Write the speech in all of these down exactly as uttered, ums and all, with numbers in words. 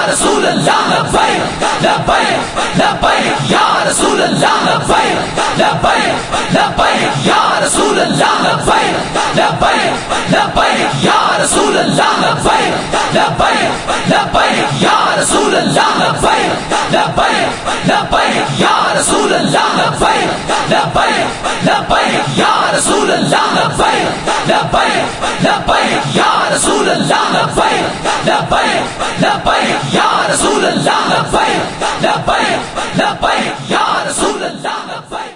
रसूल अल्लाह लब्बैक लब्बैक लब्बैक या रसूल अल्लाह लब्बैक लब्बैक लब्बैक या रसूल अल्लाह लब्बैक लब्बैक लब्बैक या रसूल अल्लाह लब्बैक लब्बैक लब्बैक या रसूल अल्लाह लब्बैक लब्बैक लब्बैक या रसूल अल्लाह लब्बैक लब्बैक लब्बैक या रसूल अल्लाह लब्बैक लब्बैक लब्बैक या रसूल अल्लाह लब्बैक लब्बैक लब्बैक या रसूल अल्लाह लब्बैक लब्बैक लब्बैक या रसूल अल्लाह लब्बैक।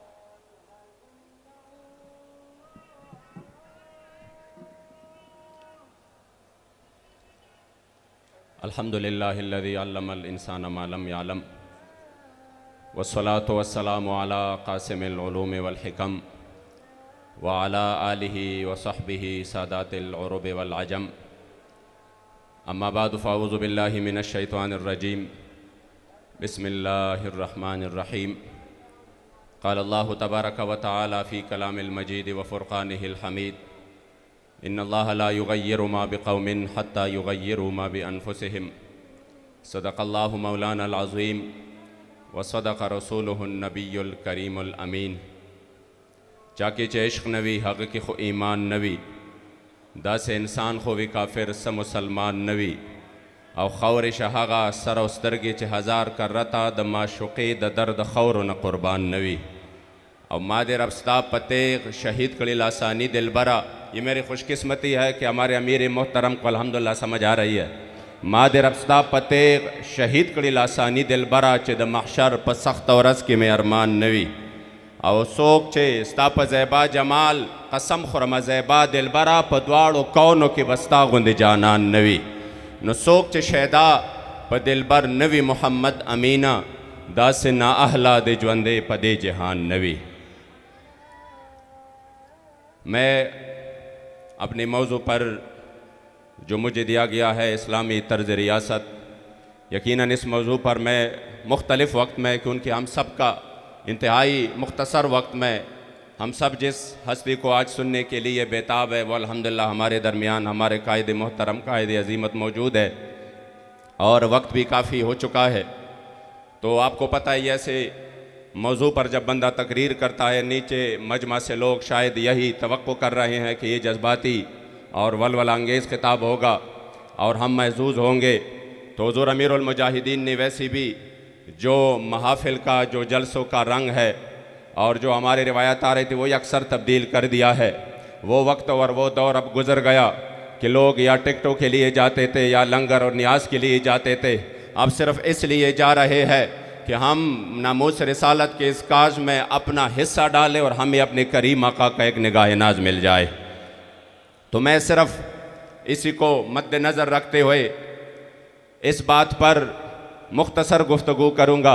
अल्हम्दुलिल्लाहिल्लज़ी अल्लमल इंसाना मा लम यअलम वस्सलातु वस्सलामु अला क़ासिमिल उलूम वल हिकम व अला आलिहि व सहबिहि सादातिल उरुब वल अजम। अम्मा बाद फ़अऊज़ु बिल्लाहि मिनश शैतानिर रजीम। बिस्मिल्लाहिर रहमानिर रहीम। क़ाल अल्लाहु तबारक व तआला फ़ी कलामिल मजीद व फ़ुरक़ानिहिल हमीद। इन्नल्लाह ला युग़य्यिरु मा बिक़ौमिन हत्ता युग़य्यिरु मा बिअन्फुसिहिम। सदक़ल्लाहु मौलानल अज़ीम व सदक़ रसूलुहुन नबियुल करीमुल अमीन। जाके चे इश्क़ नवी हक़ की खो ईमान नवी दास इंसान खो वी काफिर स मुसलमान नवी और खौर शहागा सर उस्तरगे चे हज़ार कर रता द माशुक़े द दर्द खौर न कुर्बान नवी और मादर अबस्ता पतेग शहीद कड़ी लासानी दिलबरा। ये मेरी खुशकिस्मती है कि हमारे अमीर मोहतरम को अल्हम्दुलिल्लाह समझ आ रही है। मादर अबस्ता पतेग शहीद कड़ी लासानी दिलबरा चे द महशर प सख्त और रज़ के में अरमान नवी और सोक चे स्ताप ज़ैबा जमाल कसम खुरमा ज़ैबा दिलबरा प द्वाड़ो कौनो के बस्ता गुंद जानान नवी न सोक चे शैदा प दिलबर नवी मोहम्मद अमीना दास ना अहला दे ज्वंदे पदे जहान नवी। मैं अपने मौजू पर जो मुझे दिया गया है इस्लामी तर्ज़ रियासत, यकीनन इस मौजू पर मैं मुख्तलिफ़ वक्त में क्योंकि हम सब का इंतहाई मुख्तसर वक्त में हम सब जिस हस्ती को आज सुनने के लिए बेताब है वो अल्हम्दुलिल्लाह हमारे दरमियान हमारे कायदे मोहतरम कायदे अज़ीमत मौजूद है और वक्त भी काफ़ी हो चुका है। तो आपको पता है ऐसे मौजू पर जब बंदा तकरीर करता है नीचे मजमा से लोग शायद यही तवक्को कर रहे हैं कि ये जज्बाती और वलवला अंगेज़ खिताब होगा और हम महजूज़ होंगे। तो हुज़ूर अमीरुल मुजाहिदीन ने वैसी भी जो महाफिल का जो जलसों का रंग है और जो हमारे रिवायात आ रही थी वही अक्सर तब्दील कर दिया है। वो वक्त और वो दौर अब गुज़र गया कि लोग या टिकटों के लिए जाते थे या लंगर और न्याज के लिए जाते थे। अब सिर्फ़ इसलिए जा रहे हैं कि हम नामूस रिसालत के इस काज में अपना हिस्सा डालें और हमें अपने करीम आका का एक निगाह नाज मिल जाए। तो मैं सिर्फ़ इसी को मद्देनज़र रखते हुए इस बात पर मुख्तसर गुफ्तगू करूँगा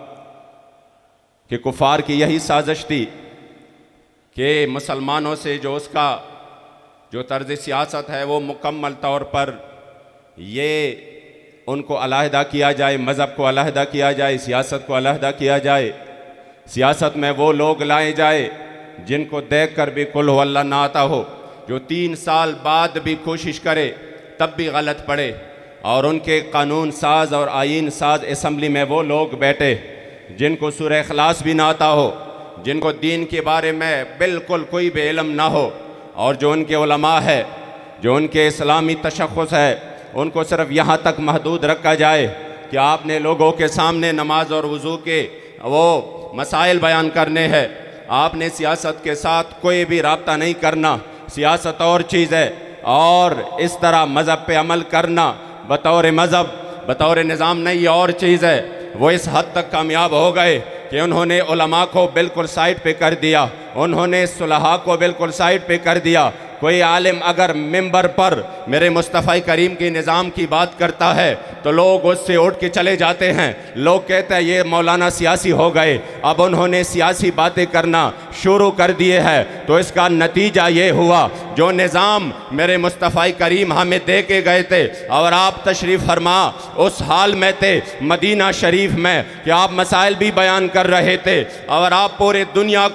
कि कुफ़ार की यही साजिश थी कि मुसलमानों से जो उसका जो तर्ज़ सियासत है वो मुकम्मल तौर पर ये उनको अलहदा किया जाए, मज़हब को अलहदा किया जाए, सियासत को अलहदा किया जाए। सियासत में वो लोग लाए जाए जिनको देख कर भी कुल हुवल्लाह ना आता हो, जो तीन साल बाद भी कोशिश करे तब भी गलत पड़े और उनके कानून साज और आइन साज असम्बली में वो लोग बैठे जिनको सूरह इखलास भी ना आता हो, जिनको दीन के बारे में बिल्कुल कोई भी इल्म ना हो और जो उनके उलमा है, जो उनके इस्लामी तशख़्ख़ुस है, उनको सिर्फ यहाँ तक महदूद रखा जाए कि आपने लोगों के सामने नमाज और वज़ू के वो मसाइल बयान करने हैं, आपने सियासत के साथ कोई भी राब्ता नहीं करना, सियासत और चीज़ है और इस तरह मज़हब पे अमल करना बतौर मज़हब बतौर निज़ाम नहीं और चीज़ है। वो इस हद तक कामयाब हो गए कि उन्होंने उलमा को बिल्कुल साइड पे कर दिया, उन्होंने सुलहा को बिल्कुल साइड पे कर दिया। कोई आलिम अगर मिंबर पर मेरे मुस्तफ़ा करीम की निज़ाम की बात करता है तो लोग उससे उठ के चले जाते हैं, लोग कहते हैं ये मौलाना सियासी हो गए। अब उन्होंने सियासी बातें करना शुरू कर दिए हैं तो इसका नतीजा ये हुआ जो निज़ाम मेरे मुस्तफ़ा करीम हमें दे के गए थे और आप तशरीफ़ फरमा उस हाल में थे मदीना शरीफ में कि आप मसाइल भी बयान कर रहे थे और आप पूरे दुनिया को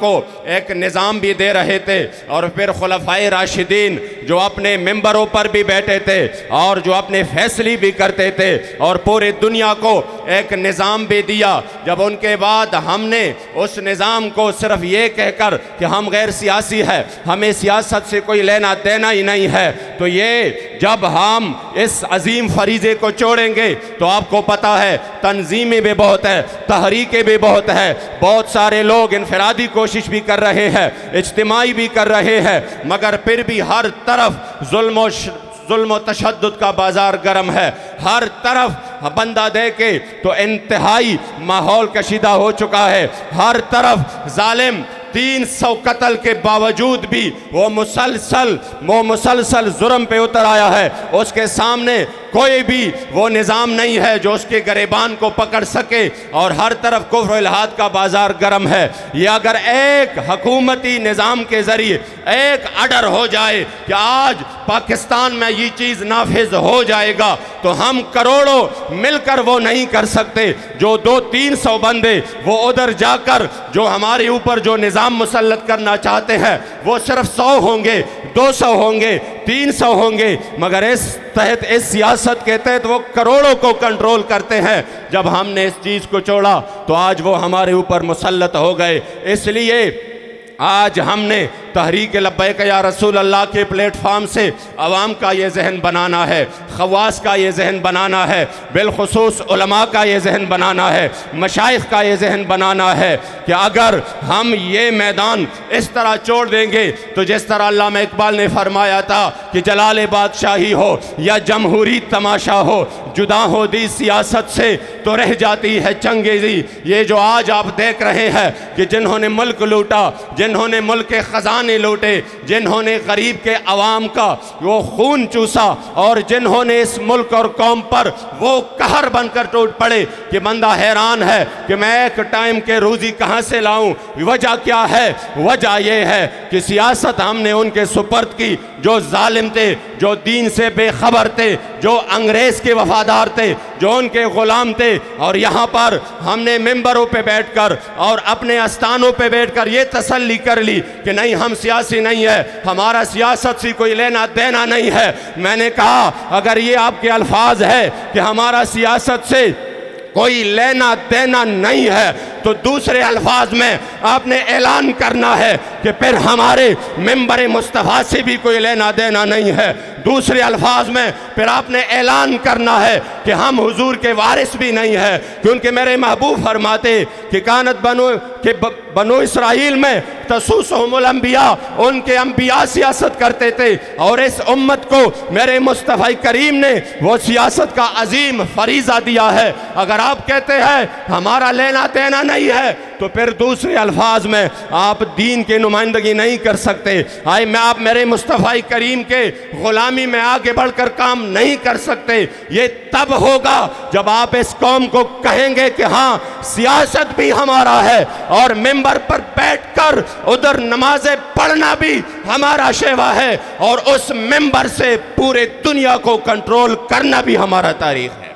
एक निज़ाम भी दे रहे थे, और फिर खुलफाए राशिदीन जो अपने मिंबरों पर भी बैठे थे और जो अपने फैसले भी करते थे और पूरी दुनिया को एक निज़ाम भी दिया। जब उनके बाद हमने उस निज़ाम को सिर्फ ये कहकर कि हम गैर सियासी है, हमें सियासत से कोई लेना देना ही नहीं है, तो ये जब हम इस अजीम फरीज़े को छोड़ेंगे तो आपको पता है तंजीमें भी बहुत है, तहरीकें भी बहुत है, बहुत सारे लोग इनफरादी कोशिश भी कर रहे हैं, इज्तिमाई भी कर रहे हैं, मगर फिर भी हर तरफ जुल्म जुल्म तशद्दुद का बाजार गर्म है। हर तरफ बंदा देखे तो इंतहाई माहौल कशीदा हो चुका है। हर तरफ जालिम तीन सौ कत्ल के बावजूद भी वो मुसलसल वो मुसलसल जुर्म पे उतर आया है। उसके सामने कोई भी वो निज़ाम नहीं है जो उसके गरेबान को पकड़ सके, और हर तरफ कुफ्र इल्हाद का बाजार गर्म है। ये अगर एक हकूमती निज़ाम के ज़रिए एक आर्डर हो जाए कि आज पाकिस्तान में ये चीज़ नाफिज हो जाएगा, तो हम करोड़ों मिलकर वो नहीं कर सकते। जो दो तीन सौ बंदे वो उधर जाकर जो हमारे ऊपर जो निज़ाम मुसल्लत करना चाहते हैं वो सिर्फ सौ होंगे, दो सौ होंगे, तीन सौ होंगे, मगर इस तहत इस सियासत के तहत वो करोड़ों को कंट्रोल करते हैं। जब हमने इस चीज़ को छोड़ा तो आज वो हमारे ऊपर मुसल्लत हो गए। इसलिए आज हमने तहरीक लब्बैक या रसूल अल्लाह के प्लेटफार्म से अवाम का ये जहन बनाना है, खवास का ये जहन बनाना है, बिलखुसूस उलमा का ये जहन बनाना है, मशाइख का ये जहन बनाना है कि अगर हम ये मैदान इस तरह छोड़ देंगे तो जिस तरह अल्लामा इकबाल ने फरमाया था कि जलाल बादशाही हो या जमहूरी तमाशा हो, जुदा हो दी सियासत से तो रह जाती है चंगेजी। ये जो आज आप देख रहे हैं कि जिन्होंने मुल्क लूटा, जिन्होंने मुल्क के खजाने लूटे, जिन्होंने गरीब के अवाम का वो खून चूसा, और जिन्होंने इस मुल्क और कौम पर वो कहर बनकर टूट पड़े कि बंदा हैरान है कि मैं एक टाइम के रोजी कहाँ से लाऊं। वजह क्या है? वजह ये है कि सियासत हमने उनके सुपर्द की जो जालिम थे, जो दीन से बेखबर थे, जो अंग्रेज के वफादार थे, जो उनके गुलाम थे, और यहाँ पर हमने मिंबरों पे बैठकर और अपने आस्थानों पे बैठकर ये तसल्ली कर ली कि नहीं, हम सियासी नहीं है, हमारा सियासत से कोई लेना देना नहीं है। मैंने कहा अगर ये आपके अल्फाज है कि हमारा सियासत से कोई लेना देना नहीं है, तो दूसरे अल्फाज में आपने ऐलान करना है कि फिर हमारे मिंबर मुस्तफ़ा से भी कोई लेना देना नहीं है। दूसरे अल्फाज में फिर आपने ऐलान करना है कि हम हुजूर के वारिस भी नहीं है, क्योंकि मेरे महबूब फरमाते कि कानत बनो कि बनो इसराइल में तसूसहुमुल अंबिया, उनके अंबिया सियासत करते थे, और इस उम्मत को मेरे मुस्तफ़ा करीम ने वो सियासत का अजीम फरीज़ा दिया है। अगर आप कहते हैं हमारा लेना देना नहीं है, तो फिर दूसरे अल्फाज में आप दीन की नुमाइंदगी नहीं कर सकते। आए मैं आप मेरे मुस्तफ़ा करीम के गुलामी में आगे बढ़कर काम नहीं कर सकते। ये तब होगा जब आप इस कौम को कहेंगे कि हाँ, सियासत भी हमारा है और मिंबर पर बैठकर उधर नमाजें पढ़ना भी हमारा शेवा है, और उस मिंबर से पूरे दुनिया को कंट्रोल करना भी हमारा तारीख है।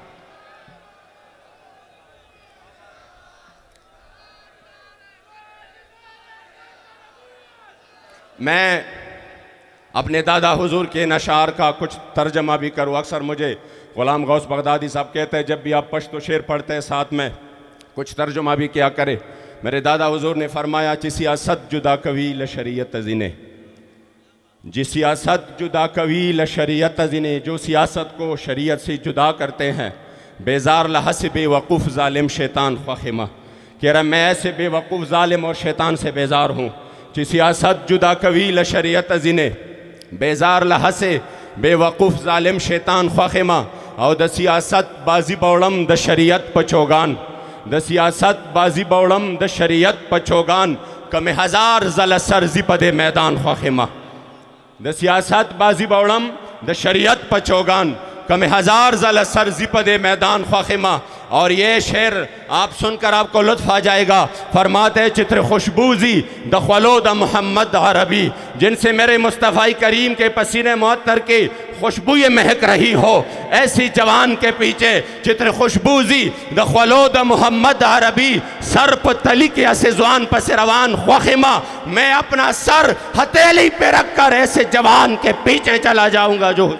मैं अपने दादा हुजूर के नशार का कुछ तर्जमा भी करूँ। अक्सर मुझे ग़ुलाम गौस बगदादी साहब कहते हैं जब भी आप पश्तो शेर पढ़ते हैं साथ में कुछ तर्जुमा भी क्या करे। मेरे दादा हुजूर ने फरमाया कि सियासत जुदा कवील शरीयत जिने, जी सियासत जुदा कवील शरीयत जिने, जो सियासत को शरीयत से जुदा करते हैं, बेजार लहस बेवकूफ़ ज़ालिम शैतान फ़ाहिमा, कह रहा मैं ऐसे बेवकूफ़ ज़ालिम और शैतान से बेजार हूँ कि सियासत जुदा कवील शरीयत जिने, बेजार लहसे बेवकूफ़ ज़ालिम शैतान ख़ाहिमा, और द सियासत बाजी बौड़म द शरीयत पचोगान, द सियासत बाजी बौड़म द शरीयत पचोगान, कम हज़ार ज़ल सरज़ी पदे मैदान ख़ाहिमा, द सियासत बाजी बौड़म द शरीयत पचोगान, कम हज़ार ज़ल सरज़ी पदे मैदान ख़ाहिमा। और ये शेर आप सुनकर आपको लुत्फ़ आ जाएगा। फरमाते चित्र खुशबूजी दखलो द मोहम्मद अरबी, जिनसे मेरे मुस्तफ़ा करीम के पसीने मुअत्तर के खुशबू ये महक रही हो, ऐसी जवान के पीछे चित्र खुशबूजी द खलोद मोहम्मद अरबी सर पर तली के ऐसे जवान पर से रवान ख्वाहिमा, मैं अपना सर हथेली पे रख कर ऐसे जवान के पीछे चला जाऊंगा जो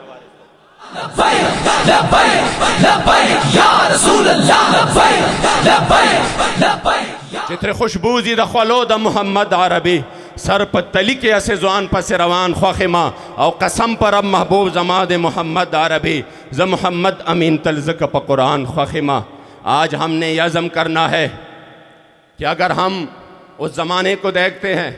चित्र खुशबूजी द खलोद मोहम्मद अरबी सर पर तली के ऐसे जवान पर से रवान ख्वाहिमा और कसम पर अब महबूब जमाद मोहम्मद अरबी ज मोहम्मद अमीन तलज़क प कुरान ख्वाहिमा। आज हमने यह अज़म करना है कि अगर हम उस ज़माने को देखते हैं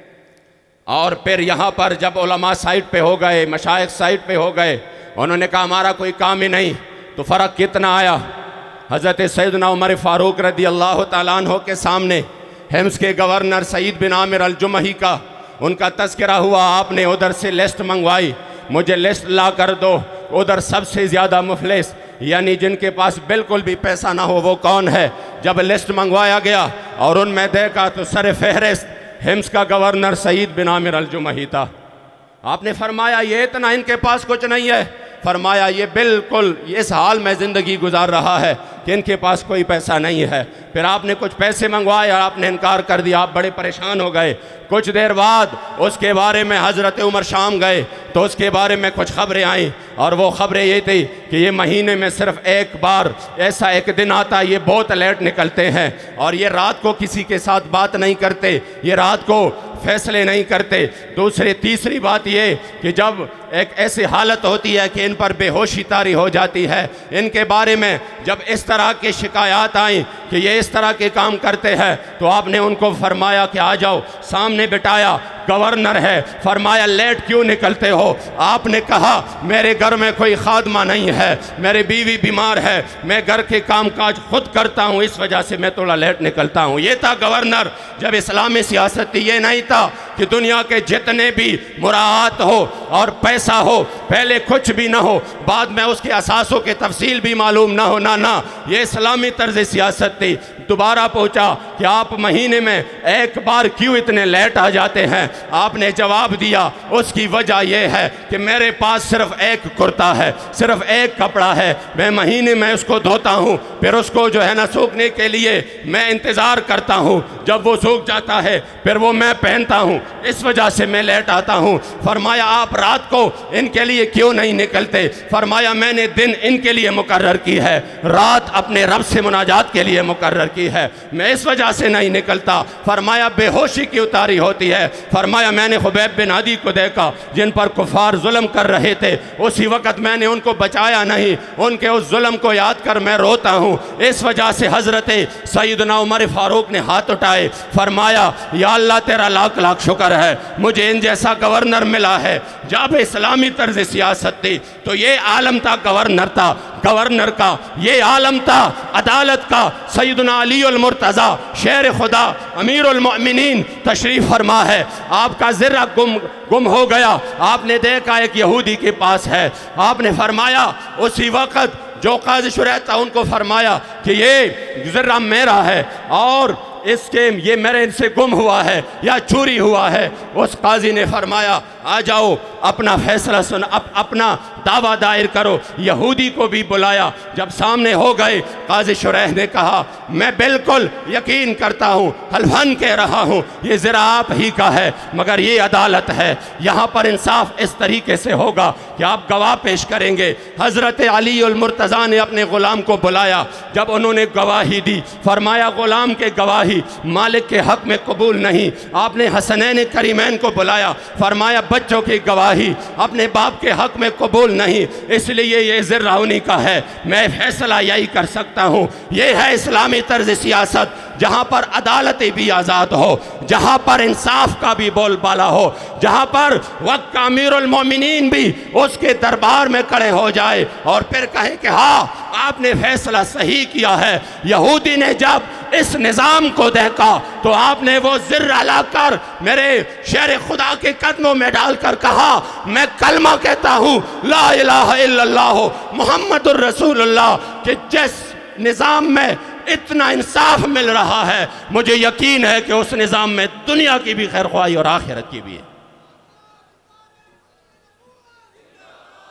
और फिर यहाँ पर जब उलमा साइड पे हो गए, मशाइख साइड पे हो गए, उन्होंने कहा हमारा कोई काम ही नहीं, तो फ़र्क कितना आया। हज़रत सैयदना उमर फ़ारूक रदी अल्लाह तआला अन्हु के सामने हिम्स के governor Saeed bin Aamir al-Jumahi का उनका तज़किरा हुआ, आपने उधर से लिस्ट मंगवाई, मुझे लिस्ट ला कर दो, उधर सबसे ज़्यादा मुफलिस यानी जिनके पास बिल्कुल भी पैसा ना हो वो कौन है। जब लिस्ट मंगवाया गया और उनमें देखा तो सर फहरिस्त हिम्स का governor Saeed bin Aamir al-Jumahi था। आपने फरमाया ये इतना इनके पास कुछ नहीं है, फरमाया ये बिल्कुल इस हाल में ज़िंदगी गुजार रहा है कि इनके पास कोई पैसा नहीं है। फिर आपने कुछ पैसे मंगवाए और आपने इनकार कर दिया, आप बड़े परेशान हो गए। कुछ देर बाद उसके बारे में हज़रत उमर शाम गए तो उसके बारे में कुछ खबरें आईं और वो खबरें ये थी कि ये महीने में सिर्फ एक बार ऐसा एक दिन आता, ये बहुत लेट निकलते हैं और ये रात को किसी के साथ बात नहीं करते, ये रात को फैसले नहीं करते। दूसरी तीसरी बात ये कि जब एक ऐसी हालत होती है कि इन पर बेहोशी तारी हो जाती है, इनके बारे में जब इस तरह की शिकायत आई कि ये इस तरह के काम करते हैं तो आपने उनको फरमाया कि आ जाओ, सामने बिठाया, गवर्नर है, फरमाया लेट क्यों निकलते हो। आपने कहा मेरे घर में कोई खादमा नहीं है, मेरी बीवी बीमार है, मैं घर के काम काज खुद करता हूँ, इस वजह से मैं थोड़ा लेट निकलता हूँ। ये था गवर्नर। जब इस्लामी सियासत थी ये नहीं था कि दुनिया के जितने भी मुराद हो और पैसा हो, पहले कुछ भी ना हो बाद में उसके असासों के तफसील भी मालूम ना हो, ना ना ये इस्लामी तर्ज सियासत थी। दोबारा पूछा कि आप महीने में एक बार क्यों इतने लेट आ जाते हैं। आपने जवाब दिया उसकी वजह यह है कि मेरे पास सिर्फ एक कुर्ता है, सिर्फ एक कपड़ा है, मैं महीने में उसको धोता हूँ, फिर उसको जो है ना सूखने के लिए मैं इंतज़ार करता हूँ, जब वो सूख जाता है फिर वो मैं पहनता हूँ, इस वजह से मैं लेट आता हूँ। फरमाया आप रात को इनके लिए क्यों नहीं निकलते। फरमाया मैंने दिन इनके लिए मुकर्रर की है, रात अपने रब से मुनाजात के लिए मुकर्रर की है, मैं इस वजह से नहीं निकलता। फरमाया बेहोशी की उतारी होती है। फरमाया मैंने खुबैब बिन अदी को देखा जिन पर कुफार जुल्म कर रहे थे, उसी वक़्त मैंने उनको बचाया नहीं, उनके उस जुल्म को याद कर मैं रोता हूँ। इस वजह से हज़रत सैयदना उमर फ़ारूक ने हाथ उठाए, फरमाया या अल्लाह तेरा लाख लाख शुक्र है मुझे इन जैसा गवर्नर मिला है। जब इस्लामी तर्ज सियासत थी तो ये आलम था गवर्नर था, गवर्नर का ये आलम था अदालत का। सैयदना अली अल मुर्तज़ा शेर खुदा अमीर उल मोमिनीन तशरीफ़ फरमा है, आपका ज़र्रा गुम गुम हो गया, आपने देखा एक यहूदी के पास है, आपने फरमाया उसी वक़्त जो काज़ी शुरैह था उनको फरमाया कि ये ज़र्रा मेरा है और इसके ये मेरे से गुम हुआ है या चोरी हुआ है। उस काजी ने फरमाया आ जाओ अपना फैसला सुन, अप, अपना दावा दायर करो। यहूदी को भी बुलाया, जब सामने हो गए काजी शुरैह ने कहा मैं बिल्कुल यकीन करता हूँ, हल्फन कह रहा हूँ ये ज़रा आप ही का है, मगर ये अदालत है, यहाँ पर इंसाफ इस तरीके से होगा कि आप गवाह पेश करेंगे। हज़रत अली अल मुर्तज़ा ने अपने ग़ुलाम को बुलाया, जब उन्होंने गवाही दी फरमाया ग़ुलाम के गवाही मालिक के हक़ में कबूल नहीं। आपने हसनैन करीमैन को बुलाया, फरमाया बच्चों की गवाही अपने बाप के हक़ में कबूल नहीं, इसलिए ये ज़र्रा उन्हीं का है, मैं फैसला यही कर सकता हूँ। ये है इस्लामी तर्ज सियासत, जहाँ पर अदालतें भी आज़ाद हो, जहाँ पर इंसाफ का भी बोलबाला हो, जहाँ पर वक्त का अमीरुल मोमिनीन भी उसके दरबार में खड़े हो जाए और फिर कहे कि हाँ आपने फैसला सही किया है। यहूदी ने जब इस निज़ाम को देखा तो आपने वो ज़र्रा लाकर मेरे शेर खुदा के कदमों में डालकर कहा मैं कलमा कहता हूँ ला इलाहा इल्लल्लाह मुहम्मदुर रसूलुल्लाह, कि जिस निज़ाम में इतना इंसाफ मिल रहा है मुझे यकीन है कि उस निज़ाम में दुनिया की भी खैर ख्वाही और आखिरत की भी है।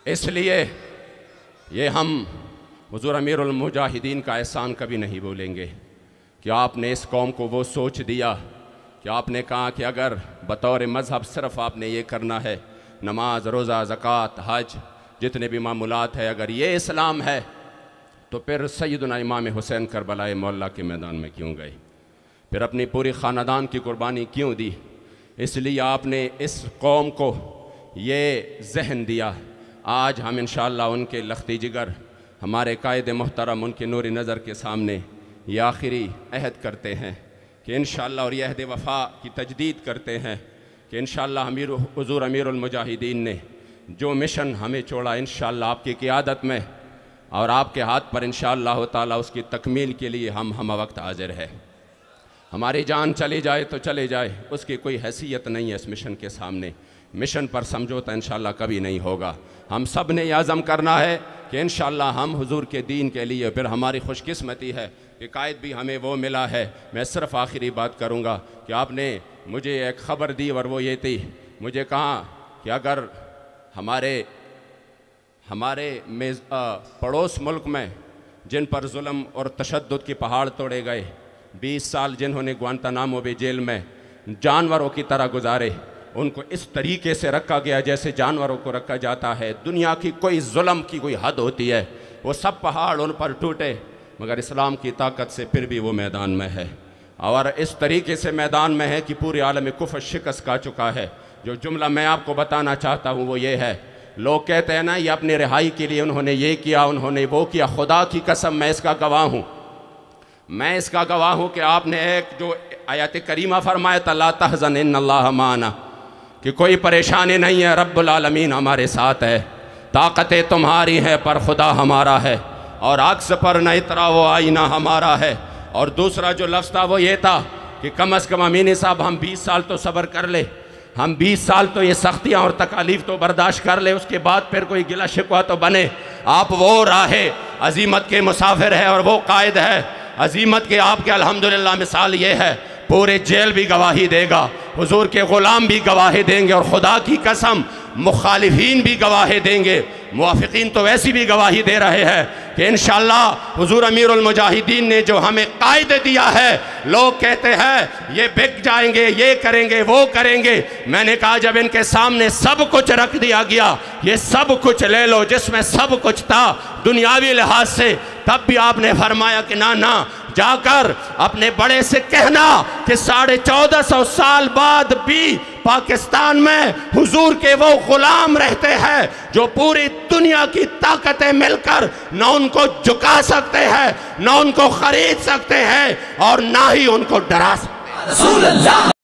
इसलिए ये हम हुज़ूर अमीरुल मुजाहिदीन का एहसान कभी नहीं भूलेंगे कि आपने इस कौम को वो सोच दिया कि आपने कहा कि अगर बतौर मज़हब सिर्फ़ आपने ये करना है, नमाज, रोज़ा, ज़कात, हज, जितने भी मामूलात है, अगर ये इस्लाम है तो फिर सैयदना इमाम हुसैन करबलाए मौला के मैदान में क्यों गए, फिर अपनी पूरी ख़ानदान की कुर्बानी क्यों दी। इसलिए आपने इस कौम को ये जहन दिया। आज हम इंशाअल्लाह उनके लख्ती जिगर, हमारे कायद मोहतरम, उनके नूरी नज़र के सामने ये आखिरी अहद करते हैं कि इंशाअल्लाह, और ये अहद वफ़ा की तजदीद करते हैं कि इंशाअल्लाह अमीर हुज़ूर अमीरुल मुजाहिदीन ने जो मिशन हमें छोड़ा, इंशाअल्लाह आपकी क़ियादत में और आपके हाथ पर इंशाअल्लाह ताला उसकी तकमील के लिए हम हम वक्त हाजिर है। हमारी जान चली जाए तो चले जाए, उसकी कोई हैसियत नहीं है इस मिशन के सामने। मिशन पर समझौता इंशाअल्लाह कभी नहीं होगा। हम सब ने यह आज़म करना है कि इंशाअल्लाह हम हुजूर के दीन के लिए, फिर हमारी खुशकिस्मती है कि कायद भी हमें वो मिला है। मैं सिर्फ़ आखिरी बात करूँगा कि आपने मुझे एक ख़बर दी और वो ये थी, मुझे कहा कि अगर हमारे हमारे में पड़ोस मुल्क में जिन पर जुल्म और तशद्दुद के पहाड़ तोड़े गए, बीस साल जिन्होंने ग्वांतानामो बे जेल में जानवरों की तरह गुजारे, उनको इस तरीके से रखा गया जैसे जानवरों को रखा जाता है। दुनिया की कोई जुल्म की कोई हद होती है, वो सब पहाड़ उन पर टूटे, मगर इस्लाम की ताकत से फिर भी वो मैदान में है। और इस तरीके से मैदान में है कि पूरे आलम में कुफ्र शिकस्त खा चुका है। जो जुमला मैं आपको बताना चाहता हूँ वो ये है, लोग कहते हैं ना ये अपनी रिहाई के लिए उन्होंने ये किया, उन्होंने वो किया। खुदा की कसम मैं इसका गवाह हूँ, मैं इसका गवाह हूँ कि आपने एक जो आयत करीमा फरमाया था, ला तहज़न इन्नल्लाह माना, कि कोई परेशानी नहीं है, रब्बुल आलमीन हमारे साथ है, ताकतें तुम्हारी हैं पर खुदा हमारा है, और अक्स पर न इतराओ आईना हमारा है। और दूसरा जो लफ्ज़ था वो ये था कि कम अज़ कम अमीनी साहब हम बीस साल तो सब्र कर ले, हम बीस साल तो ये सख्तियाँ और तकालीफ तो बर्दाश्त कर ले, उसके बाद फिर कोई गिला शिकवा तो बने। आप वो राहे अजीमत के मुसाफिर है और वो कायद है अजीमत के। आपके अल्हम्दुलिल्लाह मिसाल ये है, पूरे जेल भी गवाही देगा, हुजूर के ग़ुलाम भी गवाही देंगे, और खुदा की कसम मुखालिफीन भी गवाही देंगे। मुवाफ़िकीन तो वैसी भी गवाही दे रहे हैं कि इंशाअल्लाह हुजूर अमीरुल मुजाहिदीन ने जो हमें कायदे दिया है, लोग कहते हैं ये बिक जाएंगे, ये करेंगे, वो करेंगे। मैंने कहा जब इनके सामने सब कुछ रख दिया गया, ये सब कुछ ले लो जिसमें सब कुछ था दुनियावी लिहाज से, तब भी आपने फरमाया कि ना ना, जाकर अपने बड़े से कहना कि साढ़े चौदह सौ साल बाद भी पाकिस्तान में हुजूर के वो गुलाम रहते हैं जो पूरी दुनिया की ताकतें मिलकर न उनको झुका सकते हैं, न उनको खरीद सकते हैं, और ना ही उनको डरा सकते हैं।